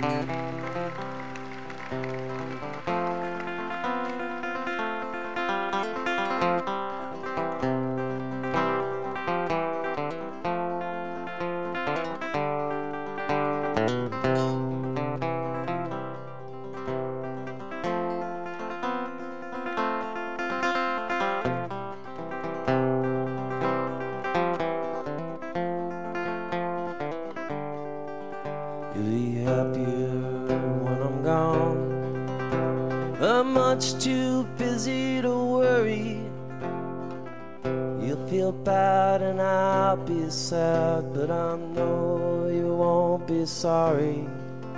You'll be happier when I'm gone. I'm much too busy to worry. You'll feel bad and I'll be sad, but I know you won't be sorry.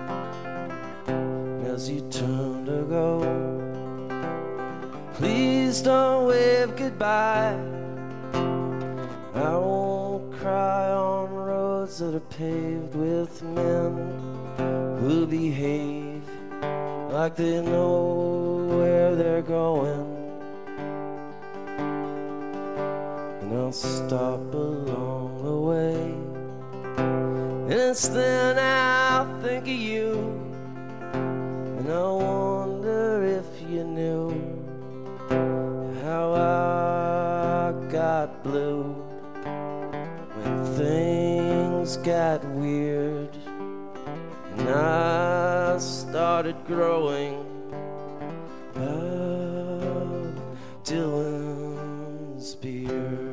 As you turn to go, please don't wave goodbye. I won't cry on roads that are paved with men who behave like they know where they're going. And I'll stop along the way, and it's then I'll think of you, and I wonder if you knew how I got blue when things got weird and I started growing Bob Dylan's beard.